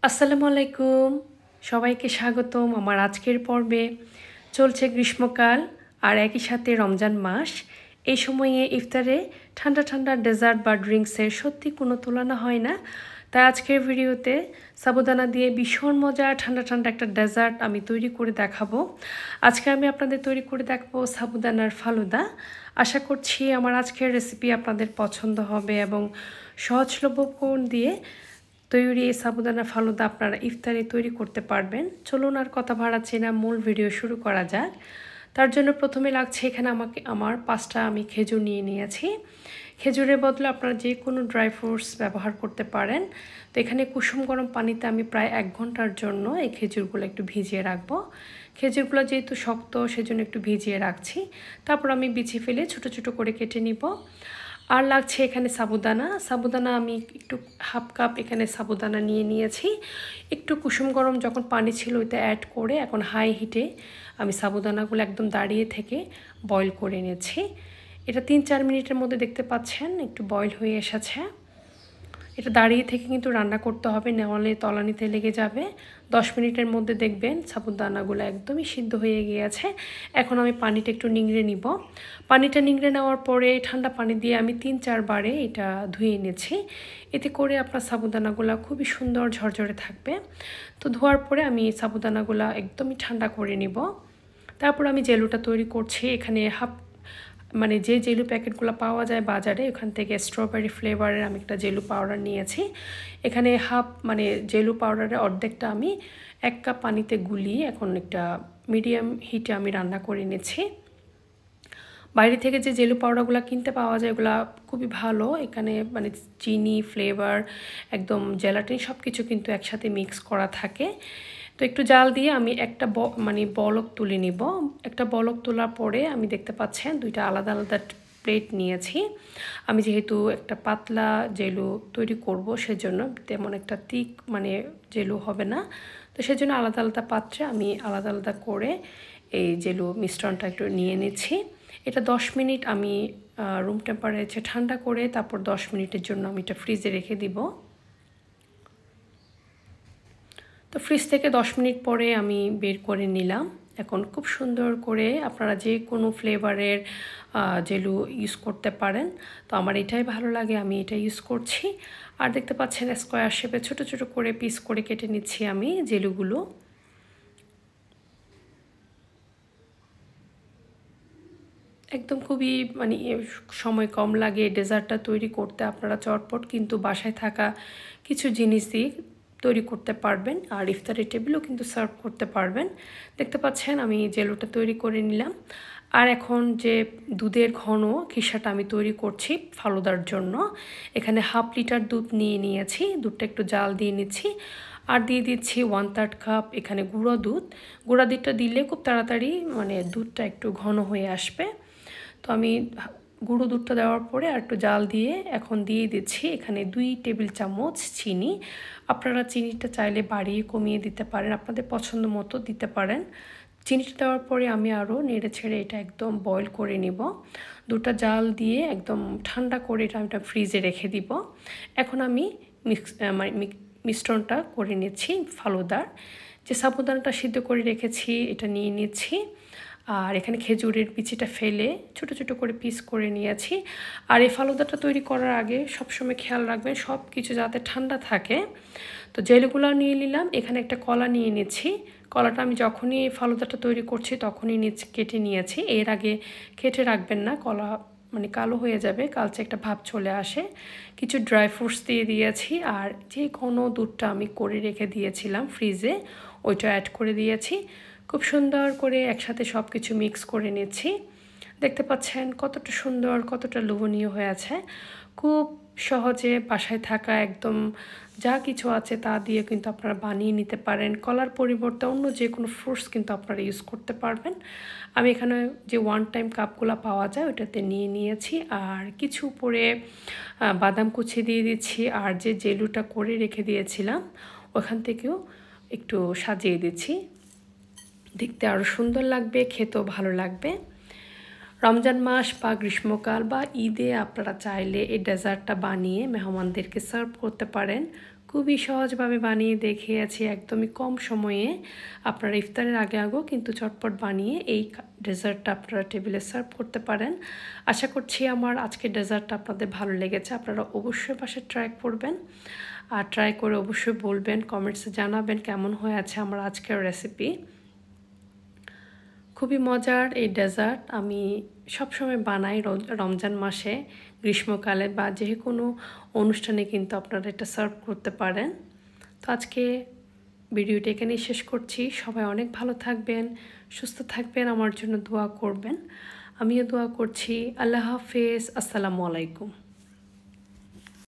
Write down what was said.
আসসালামু আলাইকুম সবাইকে স্বাগতম আমার আজকের পর্বে। চলছে গ্রীষ্মকাল আর একই সাথে রমজান মাস। এই সময়ে ইফতারে ঠান্ডা ঠান্ডা ডেজার্ট বা ড্রিঙ্কসের সত্যি কোনো তুলনা হয় না। তাই আজকের ভিডিওতে সাবুদানা দিয়ে ভীষণ মজার ঠান্ডা ঠান্ডা একটা ডেজার্ট আমি তৈরি করে দেখাবো। আজকে আমি আপনাদের তৈরি করে দেখাবো সাবুদানার ফালুদা। আশা করছি আমার আজকের রেসিপি আপনাদের পছন্দ হবে এবং সহজলভ্য কোণ দিয়ে তৈরি এই সাবুদানা ফালুদা আপনারা ইফতারে তৈরি করতে পারবেন। চলুন আর কথা বাড়াচ্ছি না, মূল ভিডিও শুরু করা যাক। তার জন্য প্রথমে লাগছে এখানে আমার 5টা আমি খেজুর নিয়ে নিয়েছি। খেজুরের বদলে আপনারা যে কোনো ড্রাই ফ্রুটস ব্যবহার করতে পারেন। তো এখানে কুসুম গরম পানিতে আমি প্রায় 1 ঘন্টার জন্য এই খেজুরগুলো একটু ভিজিয়ে রাখবো। খেজুরগুলো যেহেতু শক্ত সেজন্য একটু ভিজিয়ে রাখছি। তারপর আমি বিছিয়ে ফেলে ছোটো ছোটো করে কেটে নিব। আর লাগছে এখানে সাবুদানা আমি একটু হাফ কাপ এখানে সাবুদানা নিয়ে নিয়েছি। একটু কুসুম গরম যখন পানি ছিল ওইটা অ্যাড করে এখন হাই হিটে আমি সাবুদানাগুলো একদম দাঁড়িয়ে থেকে বয়েল করে নিয়েছি। এটা 3-4 মিনিটের মধ্যে দেখতে পাচ্ছেন একটু বয়েল হয়ে এসেছে। এটা দাঁড়িয়ে থেকে কিন্তু রান্না করতে হবে, নাহলে তলানিতে লেগে যাবে। 10 মিনিটের মধ্যে দেখবেন সাবুদানাগুলো একদমই সিদ্ধ হয়ে গিয়েছে। এখন আমি পানিটা একটু নিংড়ে নিব। পানিটা নিংড়ে নেওয়ার পরে ঠান্ডা পানি দিয়ে আমি 3-4 বারে এটা ধুয়ে এনেছি। এতে করে আপনার সাবুদানাগুলো খুবই সুন্দর ঝরঝরে থাকবে। তো ধোয়ার পরে আমি সাবুদানাগুলো একদমই ঠান্ডা করে নিব। তারপর আমি জেলুটা তৈরি করছি। এখানে যে জেলু প্যাকেটগুলো পাওয়া যায় বাজারে, ওখান থেকে স্ট্রবেরি ফ্লেভারের আমি একটা জেলু পাউডার নিয়েছি। এখানে জেলু পাউডারের অর্ধেকটা আমি 1 কাপ পানিতে গুলিয়ে এখন একটা মিডিয়াম হিটে আমি রান্না করে নিয়েছি। বাইরে থেকে যে জেলু পাউডারগুলো কিনতে পাওয়া যায় এগুলো খুবই ভালো। এখানে চিনি, ফ্লেভার, একদম জেলাটিন সব কিছু কিন্তু একসাথে মিক্স করা থাকে। তো একটু জাল দিয়ে আমি একটা বলক তুলে নিব। একটা বলক তোলার পরে আমি দেখতে পাচ্ছেন 2টা আলাদা আলাদা প্লেট নিয়েছি। আমি যেহেতু একটা পাতলা জেলু তৈরি করব সেজন্য তেমন একটা তিক জেলু হবে না। তো সেজন্য আলাদা আলাদা পাত্রে আমি আলাদা আলাদা করে এই জেলু মিশ্রণটা একটু নিয়ে নিচ্ছি। এটা 10 মিনিট আমি রুম টেম্পারেচারে ঠান্ডা করে তারপর 10 মিনিটের জন্য আমি এটা ফ্রিজে রেখে দিব। তো ফ্রিজ থেকে 10 মিনিট পরে আমি বের করে নিলাম। এখন খুব সুন্দর করে আপনারা যে কোনো ফ্লেভারের জেলু ইউজ করতে পারেন। তো আমার এটাই ভালো লাগে, আমি এটা ইউজ করছি। আর দেখতে পাচ্ছেন স্কোয়ার শেপে ছোট ছোট করে পিস করে কেটে নিচ্ছি আমি জেলুগুলো। একদম খুবই সময় কম লাগে ডেজার্টটা তৈরি করতে। আপনারা চটপট কিন্তু বাসায় থাকা কিছু জিনিস দিয়ে তৈরি করতে পারবেন আর ইফতারের টেবিলও কিন্তু সার্ভ করতে পারবেন। দেখতে পাচ্ছেন আমি জেলুটা তৈরি করে নিলাম। আর এখন যে দুধের ঘন খিসাটা আমি তৈরি করছি ফালুদার জন্য, এখানে 1/2 লিটার দুধ নিয়ে নিয়েছি। দুধটা একটু জাল দিয়ে নিচ্ছি আর দিয়ে দিচ্ছি 1/3 কাপ এখানে গুঁড়ো দুধ। গুঁড়া দুধটা দিলে খুব তাড়াতাড়ি দুধটা একটু ঘন হয়ে আসবে। তো আমি গুঁড়ো দুধটা দেওয়ার পরে আর একটু জাল দিয়ে এখন দিয়ে দিচ্ছি এখানে 2 টেবিল চামচ চিনি। আপনারা চিনিটা চাইলে বাড়িয়ে কমিয়ে দিতে পারেন, আপনাদের পছন্দ মতো দিতে পারেন। চিনিটা দেওয়ার পরে আমি আরও নেড়ে ছেড়ে এটা একদম বয়েল করে নিব। দুধটা জাল দিয়ে একদম ঠান্ডা করে এটা ফ্রিজে রেখে দিব। এখন আমি মিশ্রণটা করে নিচ্ছি ফালুদার। যে সাবুদানাটা সিদ্ধ করে রেখেছি এটা নিয়ে নিচ্ছি। আর এখানে খেজুরের বিচিটা ফেলে ছোট ছোট করে পিস করে নিয়েছি। আর এই ফালুদাটা তৈরি করার আগে সবসময় খেয়াল রাখবেন সব কিছু যাতে ঠান্ডা থাকে। তো জেলগুলো নিয়ে নিলাম। এখানে একটা কলা নিয়ে নিচ্ছি। কলাটা আমি যখনই ফালুদাটা তৈরি করছি তখনই কেটে নিয়েছি। এর আগে কেটে রাখবেন না, কলা কালো হয়ে যাবে, কালচে একটা ভাব চলে আসে। কিছু ড্রাই ফ্রুটস দিয়ে দিয়েছি আর যে কোনো দুধটা আমি করে রেখে দিয়েছিলাম ফ্রিজে ওইটা অ্যাড করে দিয়েছি। খুব সুন্দর করে একসাথে সব কিছু মিক্স করে নিচ্ছি। দেখতে পাচ্ছেন কতটা সুন্দর, কতটা লোভনীয় হয়েছে। খুব সহজে বাসায় থাকা একদম যা কিছু আছে তা দিয়ে কিন্তু আপনারা বানিয়ে নিতে পারেন। কলার পরিবর্তে অন্য যে কোনো ফ্রুটস কিন্তু আপনারা ইউজ করতে পারবেন। আমি এখানে যে 1 টাইম কাপগুলো পাওয়া যায় ওটাতে নিয়ে নিয়েছি আর কিছু উপরে বাদাম কুচি দিয়ে দিচ্ছি। আর যে জেলুটা করে রেখে দিয়েছিলাম ওখান থেকেও একটু সাজিয়ে দিচ্ছি। দেখতে আরও সুন্দর লাগবে, খেতেও ভালো লাগবে। রমজান মাস বা গ্রীষ্মকাল বা ঈদে আপনারা চাইলে এই ডেজার্টটা বানিয়ে মেহমানদেরকে সার্ভ করতে পারেন। খুবই সহজভাবে বানিয়ে দেখিয়েছি একদমই কম সময়ে। আপনারা ইফতারের আগে আগেও কিন্তু চটপট বানিয়ে এই ডেজার্টটা আপনারা টেবিলে সার্ভ করতে পারেন। আশা করছি আমার আজকের ডেজার্টটা আপনাদের ভালো লেগেছে। আপনারা অবশ্যই বাসায় ট্রাই করবেন, আর ট্রাই করে অবশ্যই বলবেন, কমেন্টসে জানাবেন কেমন হয়েছে আমার আজকের রেসিপি। খুবই মজার এই ডেজার্ট, আমি সবসময় বানাই রমজান মাসে, গ্রীষ্মকালে বা যে কোনো অনুষ্ঠানে কিন্তু আপনারা এটা সার্ভ করতে পারেন। তো আজকে ভিডিওটা এখানেই শেষ করছি। সবাই অনেক ভালো থাকবেন, সুস্থ থাকবেন, আমার জন্য দোয়া করবেন। আমিও দোয়া করছি। আল্লাহ হাফেজ, আসসালামু আলাইকুম।